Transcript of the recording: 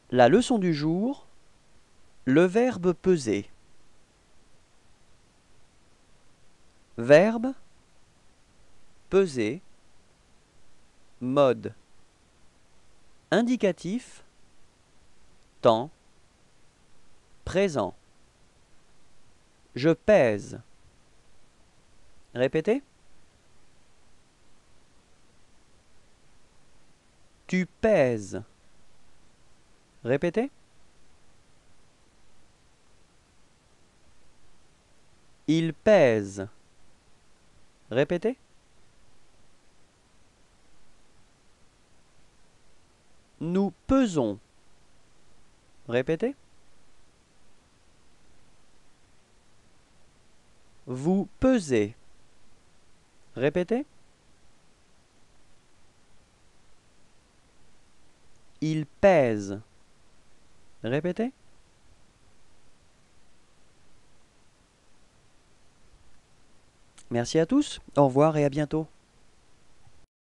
La leçon du jour, le verbe peser. Verbe, peser, mode. Indicatif, temps, présent. Je pèse. Répétez. Tu pèses. Répétez. Il pèse. Répétez. Nous pesons. Répétez. Vous pesez. Répétez. Il pèse. Répétez. Merci à tous. Au revoir et à bientôt.